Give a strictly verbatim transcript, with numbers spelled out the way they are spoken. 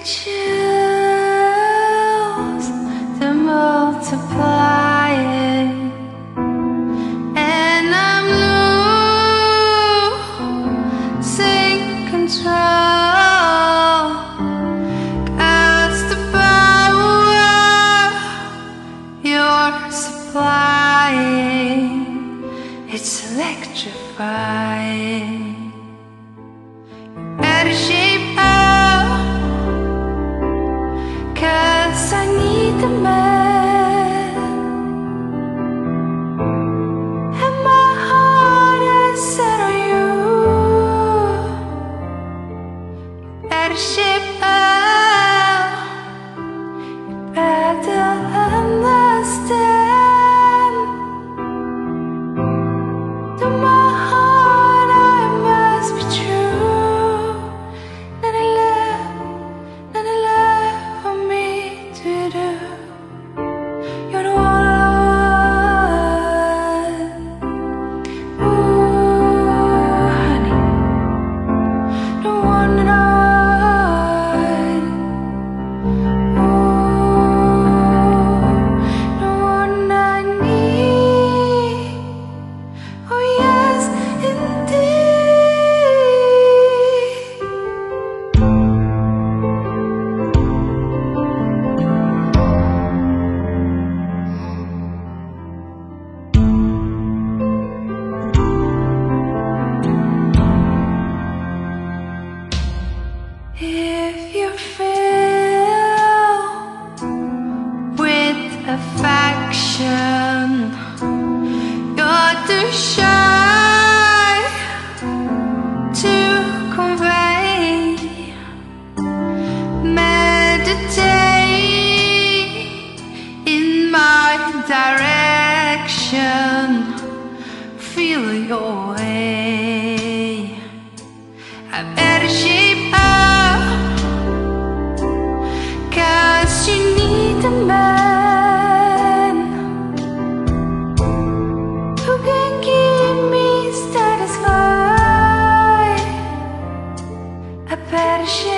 choose to multiply it, and I'm losing control, 'cause the power you're supplying, it's electrifying. Better shape up, 'cause I need the man, and my heart is set on you. Better shape up, you better understand. To my heart I must be true. None of love, none of love for me to do. You're the one I want. Ooh, honey, the one that I want. Ooh, the one I need. Oh yes, indeed. If you feel with affection, you're too shy to convey. Meditate in my direction, feel your way. I better shape up, 'cause you need a man who can keep me satisfied. I better shape